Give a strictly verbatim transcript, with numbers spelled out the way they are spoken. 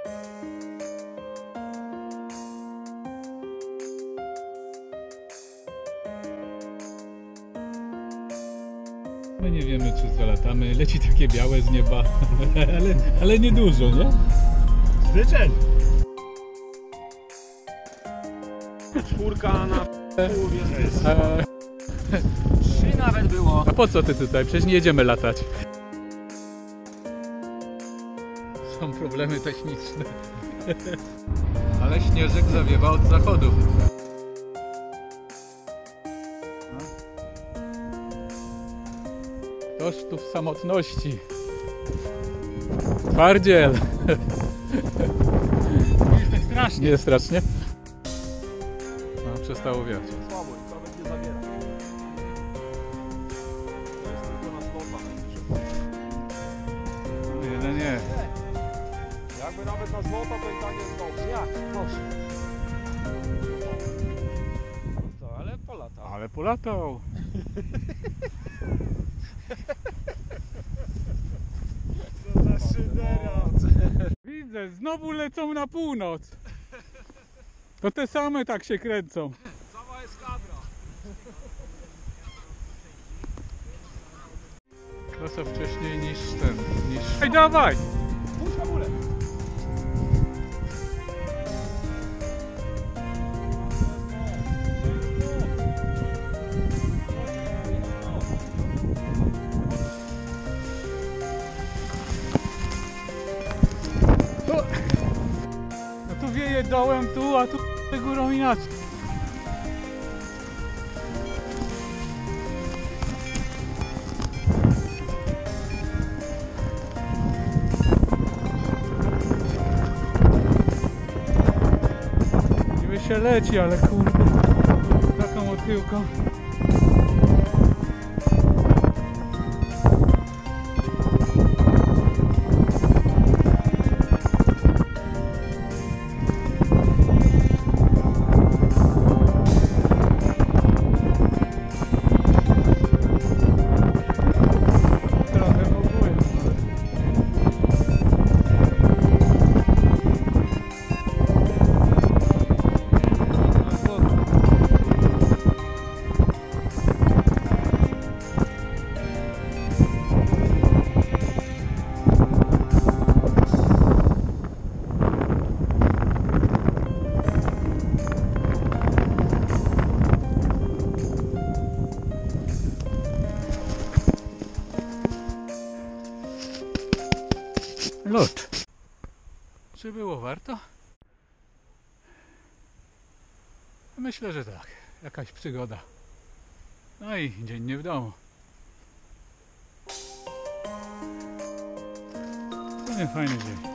My nie wiemy, czy zalatamy. Leci takie białe z nieba, ale, ale nie dużo, nie? Styczeń! Czwórka na pół, więc A, trzy nawet było. a po co ty tutaj? Przecież nie jedziemy latać. Są problemy techniczne. Ale śnieżek zawiewa od zachodu. Ktoś tu w samotności. Twardziel. Jest tak strasznie. Nie strasznie? No, przestało wiać. Słabo, nawet nie zabiera. To jest tylko na slopach. No, jeden nie. Jakby nawet na złoto, to i tak jest dobrze. Jak? Proszę. To, ale polatał. Ale polatał. Co za szydera. Widzę, znowu lecą na północ. To te same tak się kręcą. Cała jest kadra. Klasa wcześniej niż ten, niż... Ej, dawaj! Puść hamulec. No tu wieje dołem tu, a tu górą inaczej. Niby się leci, ale kurde, taką odchyłką. Lot. Czy było warto? Myślę, że tak. Jakaś przygoda. No i dzień nie w domu. To nie fajny dzień.